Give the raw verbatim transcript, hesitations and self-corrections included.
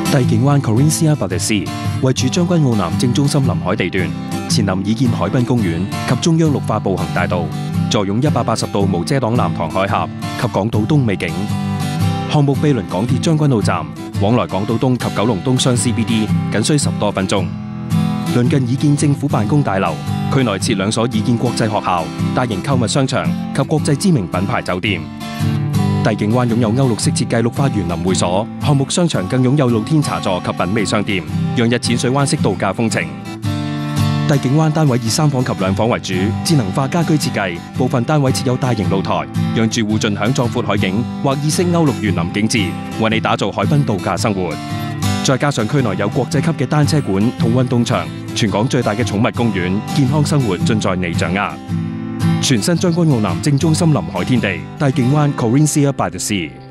帝景灣 Corinthia by the Sea 位處將軍澳南正中心臨海地段，前臨已建海濱公園及中央綠化步行大道，坐擁一百八十度無遮擋南塘海峽及港島東美景。項目毗鄰港鐵將軍澳站，往來港島東及九龍東雙 C B D 僅需十多分鐘。鄰近已建政府辦公大樓，區內設兩所已建國際學校、大型購物商場及國際知名品牌酒店。帝景灣擁有歐陸式設計綠化園林會所，項目商場更擁有露天茶座及品味商店，洋溢淺水灣式度假風情。帝景灣單位以三房及兩房為主，智能化家居設計，部分單位設有大型露台，讓住戶盡享壯闊海景或意式歐陸園林景致，為你打造海濱度假生活。再加上區內有國際級嘅單車館同運動場，全港最大嘅寵物公園，健康生活盡在你掌握。全新將軍澳南正中心臨海天地，帝景灣 Corinthia by the Sea。